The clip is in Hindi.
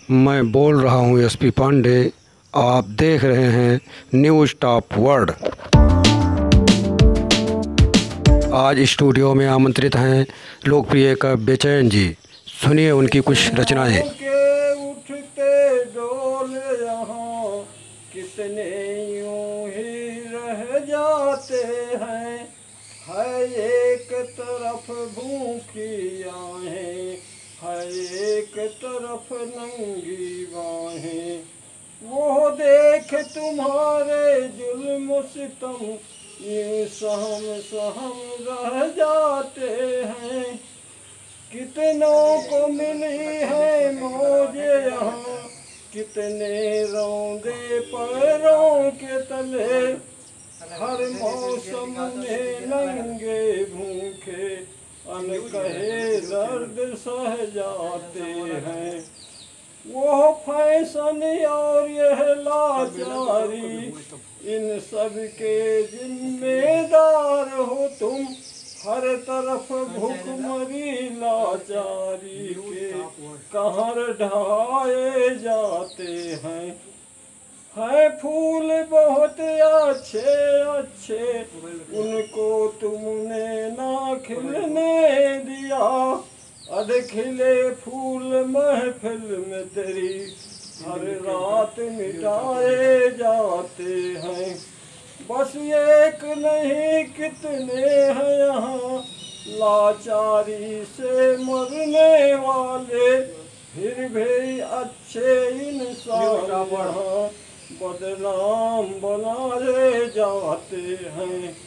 मैं बोल रहा हूँ एसपी पांडे। आप देख रहे हैं न्यूज़ टॉप वर्ल्ड। आज स्टूडियो में आमंत्रित हैं लोकप्रिय कवि बेचैन जी। सुनिए उनकी कुछ रचनाएं। के उठते डोल यहाँ कितने यूं ही रह जाते हैं। है एक तरफ भूखी आहें, है एक तरफ नंगी बाहें। वो देख तुम्हारे जुल्म सितम यूं सहम सहम रह जाते हैं। कितनों को मिली है मौज यहाँ, कितने रौंदे पैरों के तले। हर मौसम में नंगे भूखे अनकहे दर्द सह जाते हैं। वो फैशन और यह लाचारी, इन सब के जिम्मेदार हो तुम। हर तरफ भूखमरी लाचारी के कहर ढाए जाते हैं। है फूल बहुत अच्छे अच्छे, उनको तुमने ना खिलने दिया। अध खिले फूल महफिल में तेरी हर रात मिटाए जाते हैं। बस एक नहीं कितने हैं यहाँ लाचारी से मरने वाले। फिर भी अच्छे इंसान यहाँ बदनाम बनाए जाते हैं।